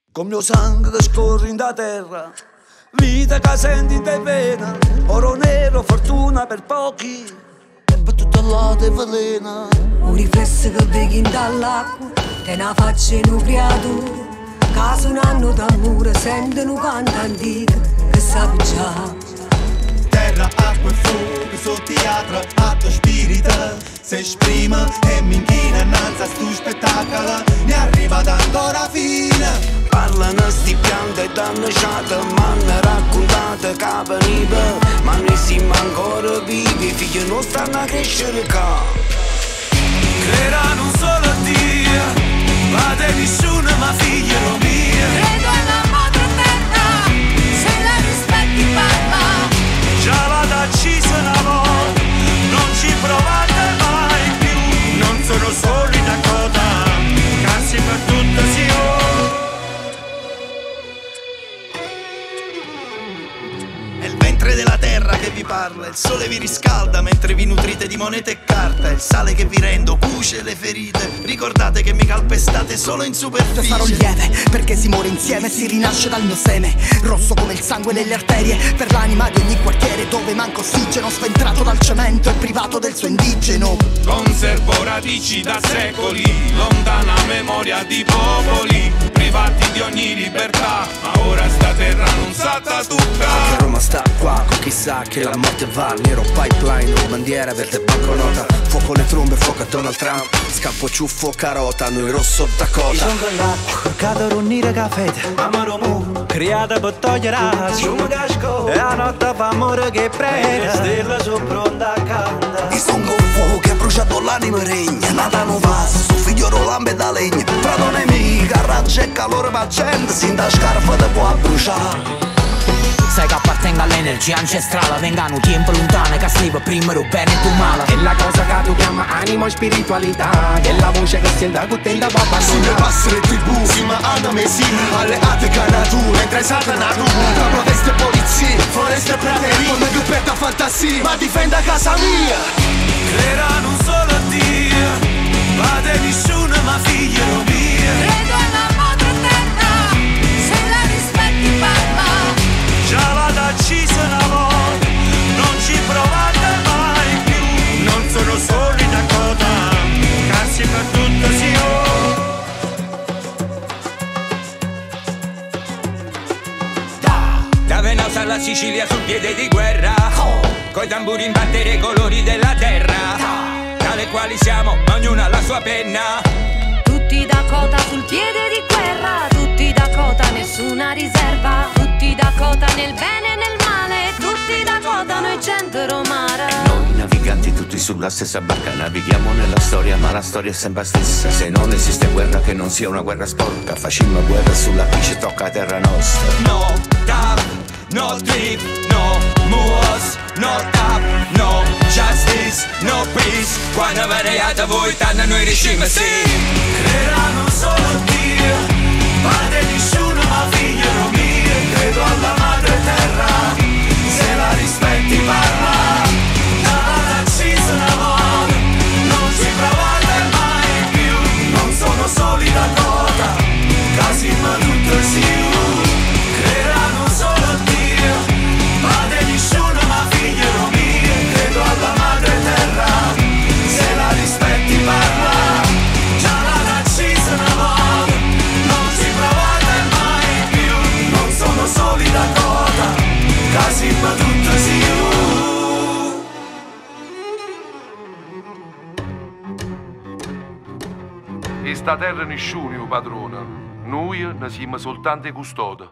Con mio sangue che scorre in da terra, vita che senti in te vena, oro nero, fortuna per pochi, e per tutta la te velena. Un riflesso che vedi dall'acqua, te ne faccia in un creato, caso un anno d'amore, sente un canto antico, che sa già. Terra, acqua e fuoco, sul teatro, atto spirito si esprime e mi inchina innanzi a sto spettacolo, ne arriva ancora fine. Parlano sti piante e danneggiate, m'hanno raccontato che veniva, ma noi siamo ancora vivi, figli non stanno a crescere qua. Creeranno un solo Dio, vade nessuno ma figlio mio. Credo alla madre terra, se la rispetti parla. Già vado acciso una volta, non ci provate mai più. Non sono solo in Dakota, cazzi per tutto si È il ventre della terra che vi parla, il sole vi riscalda mentre vi nutrite di monete e carta, il sale che vi rendo cuce le ferite, ricordate che mi calpestate solo in superficie. Sarò lieve perché si muore insieme e si rinasce dal mio seme, rosso come il sangue nelle arterie, per l'anima di ogni quartiere dove manca ossigeno, sventrato dal cemento e privato del suo indigeno. Conservo radici da secoli, lontana memoria di popoli, privati di ogni libertà, ma ora sta terra non sa tutta. Roma sta qua, chissà che la morte va. Nero pipeline, bandiera verde banconota, fuoco le trombe, fuoco a Donald Trump, scampo ciuffo carota, noi rosso Dakota. Sono quell'acqua che ad unire caffè, amaro mu, creata per togliere la sciuma casco, e la notte fa amore che prende, stella sono pronta a cantare. E son con fuoco che ha bruciato l'anima regna, nata non va, su figlio rolambe da legna, fra non è mica, raggia e calore va gente, sin da scarpa te può bruciare. Sai che appartenga all'energia ancestrale, vengano tempo lontane che scrive prima lo bene e tu male. È la cosa che tu chiama animo e spiritualità, è la voce che sente che tende a abbandonare. Sulle passere tribù, fino a anamesi, alleate canature, mentre satana tu, tra proteste e polizie, foreste e praterie, come gruppetta fantasia, ma difenda casa mia. Creeranno un solo Dio, vade nessuno ma figlio mio. Credo alla madre terra, se la rispetti parla. Già vado acciso una volta, non ci provate mai più. Non sono solo in Dakota, cazzi per tutto si Da Venosa alla Sicilia sul piede di guerra, coi tamburi in battere i colori della terra, tale quali siamo, ognuno ha la sua penna. Tutti Dakota sul piede di guerra, tutti Dakota, nessuna riserva, tutti Dakota nel bene e nel male, tutti Dakota, noi gente romana. Noi naviganti tutti sulla stessa barca, navighiamo nella storia, ma la storia è sempre stessa. Se non esiste guerra che non sia una guerra sporca, facciamo guerra sulla pisce, tocca a terra nostra. No tap, no trip, no moors, no tap, no justice, no peace. Quando avete voi, tanto noi riusciamo sì. creeranno un solo Dio, padre nessuno ma figlio mio. Credo alla madre terra, se la rispetti parla. Nada acciso una volta, non ci provate mai più. Non sono soli Dakota, casi ma tutto si. Creeranno un solo Dio, padre nessuno ma figlio mio. Credo alla madre terra, se la rispetti parla. Soli Dakota, casi ma tutto si E sta terra nessuno padrona, noi ne siamo soltanto i custodi.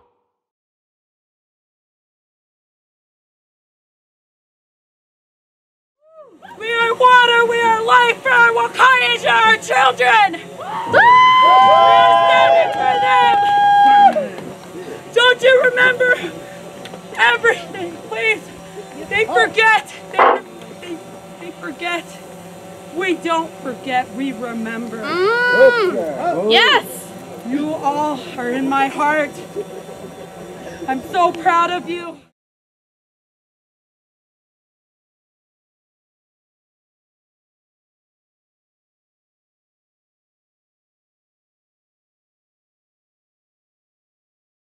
We are water, we are life for our Wakayans and our children! We are standing for them! Don't you remember everything, please? They forget. They forget. We don't forget, we remember. Yes! You all are in my heart. I'm so proud of you.